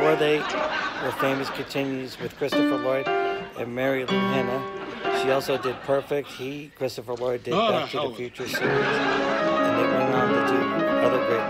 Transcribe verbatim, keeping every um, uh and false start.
before they were famous continues with Christopher Lloyd and Marilu Henner. She also did Perfect. He, Christopher Lloyd, did Back to the Future series. And they went on to do other great